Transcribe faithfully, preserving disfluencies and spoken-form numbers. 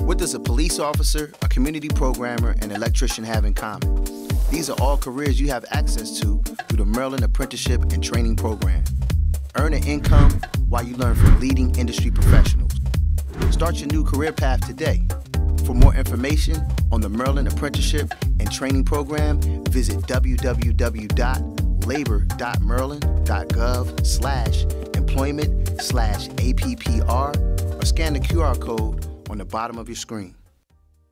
What does a police officer, a community programmer, and an electrician have in common? These are all careers you have access to through the Maryland Apprenticeship and Training Program. Earn an income while you learn from leading industry professionals. Start your new career path today. For more information on the Maryland Apprenticeship and Training Program, visit w w w dot labor dot maryland dot gov slash employment slash A P P R or scan the Q R code on the bottom of your screen.